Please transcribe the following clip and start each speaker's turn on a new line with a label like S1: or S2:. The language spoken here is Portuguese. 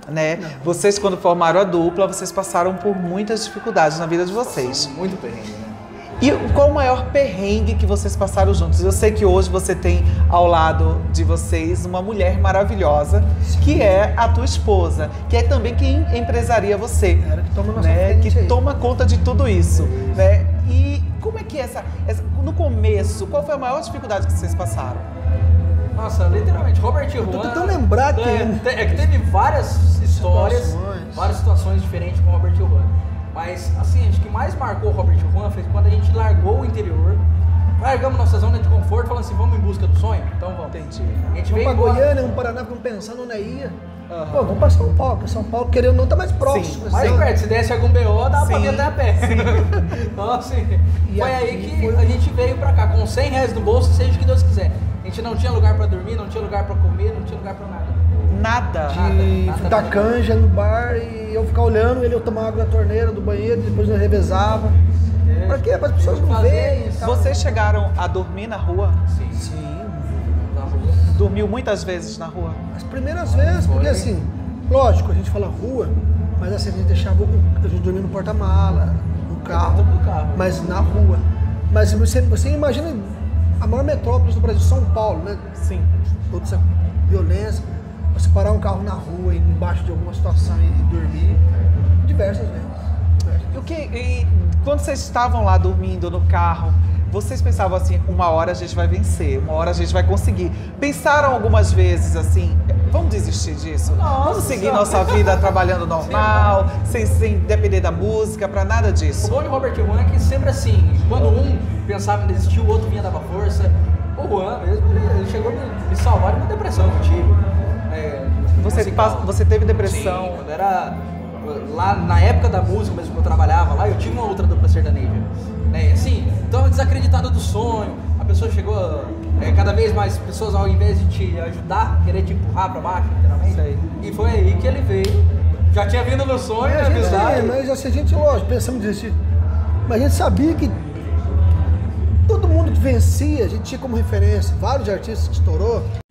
S1: né? Vocês, quando formaram a dupla, vocês passaram por muitas dificuldades na vida de vocês.
S2: Muito perrengue, né?
S1: E qual o maior perrengue que vocês passaram juntos? Eu sei que hoje você tem ao lado de vocês uma mulher maravilhosa, que é a tua esposa, que é também quem empresaria você,
S3: Ela que toma nossa
S1: né?
S3: frente
S1: Que
S3: aí.
S1: toma conta de tudo isso, né? E como é que é no começo, qual foi a maior dificuldade que vocês passaram?
S2: Nossa, literalmente, Robert e Juan...
S3: tô tentando lembrar que-
S2: É que teve várias histórias,
S3: Situações.
S2: várias situações diferentes com o Robert e Juan. Mas, assim, acho que mais marcou o Robert e Juan foi quando a gente largou o interior, largamos nossa zona de conforto, falando assim, vamos em busca do sonho? Então vamos.
S1: Entendi.
S2: A gente
S3: Vamos
S2: veio
S3: pra
S2: embora.
S3: Goiânia, vamos para Paraná, vamos pensando onde ia. Pô, vamos pra São Paulo, porque São Paulo, querendo ou não, tá mais próximo.
S1: Sim,
S2: Mais
S3: assim.
S2: perto, se desse algum BO, dava pra
S1: Sim,
S2: vir até a pé. Então, assim,
S3: E
S2: foi
S3: aqui
S2: aí que
S3: foi-
S2: a gente veio pra cá, com 100 reais no bolso, seja o que Deus quiser. A gente não tinha lugar pra dormir, não tinha lugar pra comer, não tinha lugar pra nada.
S1: Nada.
S3: De
S2: Nada,
S3: dar
S2: nada.
S3: canja no bar e eu ficar olhando, ele eu tomar água da torneira, do banheiro, depois eu revezava. Pra quê? Para as pessoas não
S2: Fazer
S3: verem. e
S2: isso.
S3: tal.
S1: Vocês chegaram a dormir na rua?
S2: Sim.
S3: Sim.
S2: Na rua.
S1: Dormiu muitas vezes na rua?
S3: As primeiras vezes, porque
S2: Foi.
S3: assim, lógico, a gente fala rua, mas assim, a gente deixava a gente dormir no porta-mala, no carro,
S2: Dentro do carro.
S3: mas na rua. Mas você imagina a maior metrópole do Brasil, São Paulo, né?
S1: Sim.
S3: Toda essa violência, você parar um carro na rua, embaixo de alguma situação e dormir, diversas vezes.
S1: E quando vocês estavam lá dormindo no carro, vocês pensavam assim, uma hora a gente vai vencer, uma hora a gente vai conseguir. Pensaram algumas vezes assim, vamos desistir disso? Vamos seguir
S2: Senhora.
S1: nossa vida trabalhando normal, sem depender da música, pra nada
S2: O
S1: disso.
S2: bom de Robert e Juan é que sempre assim, quando um pensava em desistir, o outro vinha dar força. O Juan mesmo, ele chegou a me salvar de uma depressão que eu tive.
S1: Você teve depressão?
S2: Sim, quando era lá na época da música mesmo que eu trabalhava lá, eu tive uma outra dupla sertaneja. Né? Assim, então desacreditada do sonho, a pessoa chegou, cada vez mais pessoas ao invés de te ajudar, querer te empurrar pra baixo, literalmente.
S1: Sei.
S2: E foi aí que ele veio. Já tinha vindo no sonho,
S3: Mas
S2: na amizade.
S3: mas assim, a gente, lógico, pensamos em desistir. Mas a gente sabia que todo mundo que vencia, a gente tinha como referência vários artistas que estourou.